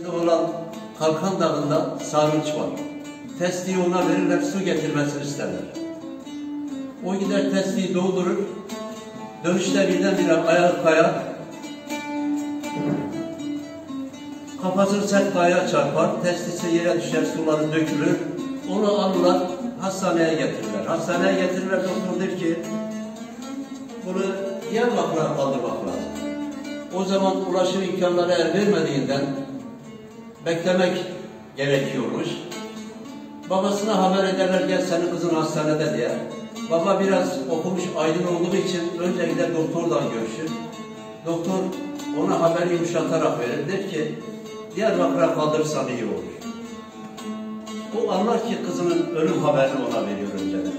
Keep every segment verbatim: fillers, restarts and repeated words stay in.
testisi olan Kalkan Dağı'nda sarnıç var. Testiyi ona verirler, su getirmesini isterler. O gider testiyi doldurur, dönüşte birdenbire ayağı kayar, kafasını sert kayaya çarpar, testisi yere düşer, suları dökülür, onu alırlar, hastaneye getirirler. Hastaneye getirirler, doktor der ki, bunu Diyarbakır'a kaldırmak lazım. O zaman ulaşım imkanları el vermediğinden beklemek gerekiyormuş. Babasına haber ederler, gel senin kızın hastanede diye. Baba biraz okumuş, aydın olduğu için önce gider doktorla görüşür. Doktor ona haberi yumuşatarak verir. Der ki, Diyarbakır'a kaldırırsan iyi olur. O anlar ki kızının ölüm haberini ona veriyor önceden.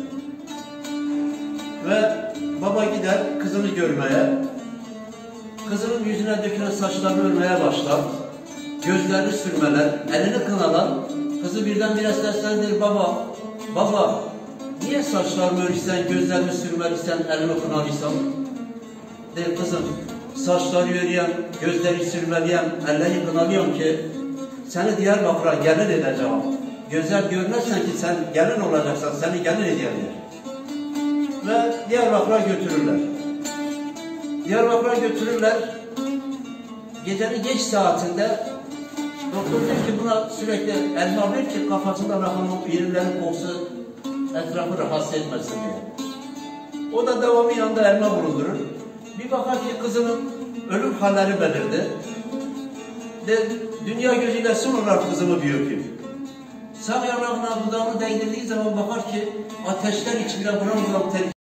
Ve baba gider kızını görmeye, kızının yüzüne dökülen saçlarını örmeye başlar. Gözlerini sürmeler, elini kınalar. Kızı birdenbire seslendirir, baba, baba, niye saçlarımı örürsen, gözlerimi sürmeliysen, elimi kınalıysan? Der kızım, saçları örüyen, gözleri sürmeliyem, elleri kınalıyorum ki seni Diyarbakır'a gelin edeceğim. Güzel görmezsen ki sen gelin olacaksan, seni gelin edeceğim. Ve Diyarbakır'a götürürler. Diyarbakır'a götürürler. Gecenin geç saatinde doktor der ki buna sürekli elma ver ki kafasından akan o iğrilerin kokusu etrafı rahatsız etmesin diye. O da devamı yanında elma bulundurur. Bir bakar ki kızının ölüm halleri belirdi. De, dünya gözüyle son olarak kızımı bir öpeyim. Sağ yanağına dudağını değdirdiği zaman bakar ki ateşler içinde buram buram ter